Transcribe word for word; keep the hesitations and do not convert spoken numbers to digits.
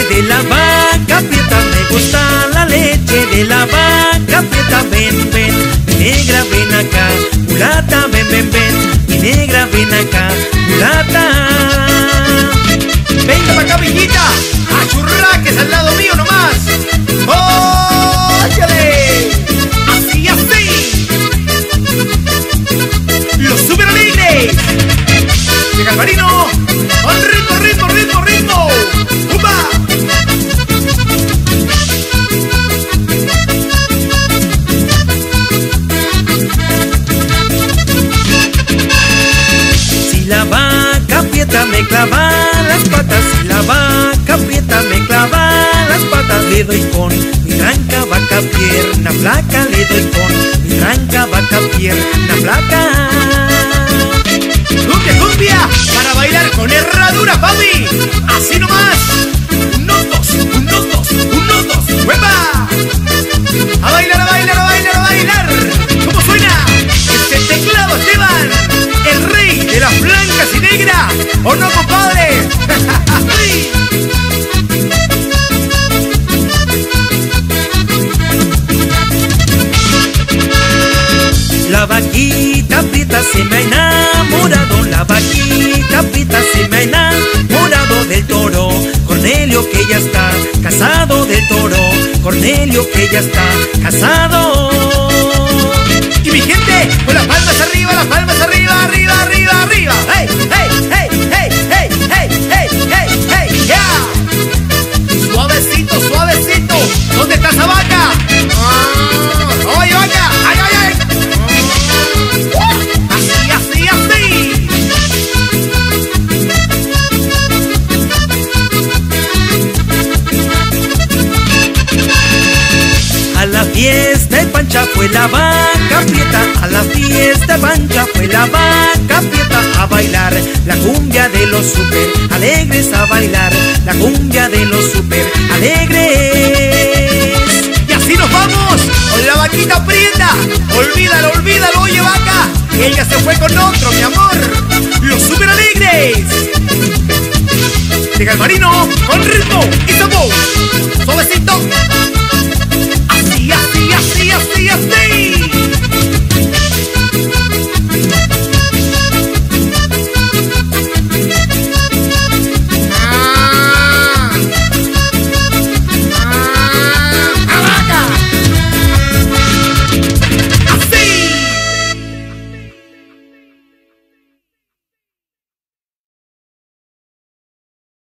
de la vaca prieta, me gusta la leche de la vaca prieta. Ven, ven, mi negra, ven acá, mulata, ven, ven, ven, mi negra, ven acá, mulata. Venga para acá, viejita, a churraques al lado mío nomás. ¡Óyale! Así, así. Los Super Alegres de Galvarino, con ritmo, ritmo, ritmo, ritmo. ¡Upa! Si la vaca prieta me clava las patas, si la vaca prieta me clava las patas, le doy con mi tranca vaca pierna flaca, le doy con mi tranca vaca pierna flaca. Cumbia, cumbia, para bailar con herradura, Fabi. Así nomás. Unos dos, unos dos, unos dos. ¡Huepa! A bailar, a bailar, a bailar, a bailar. ¿Cómo suena? Este teclado, Esteban, el rey de las blancas y negras. ¿O no, compadre? ¡Sí! La vaquita prieta se me ha enamorado, la vaquita prieta se me ha enamorado del toro Cornelio, que ya está casado, del toro Cornelio, que ya está casado. Y mi gente, con las palmas arriba, las palmas arriba, arriba, arriba, arriba. ¡Hey, hey, hey, hey, hey, hey, hey, hey, hey, yeah! Suavecito, suavecito. ¿Dónde está esa vaca? Ah, ¡oye, vaca! ¡Ay, ay, ay! Así, así, así. A la fiesta de Pancha fue la vaca prieta, a la fiesta de Pancha fue la vaca prieta, a bailar la cumbia de los super alegres, a bailar la cumbia de los super alegres. Y así nos vamos con la vaquita prieta. Olvídalo, olvídalo, oye, vaca, ella se fue con otro, mi amor. Los Super Alegres de Galvarino, con ritmo.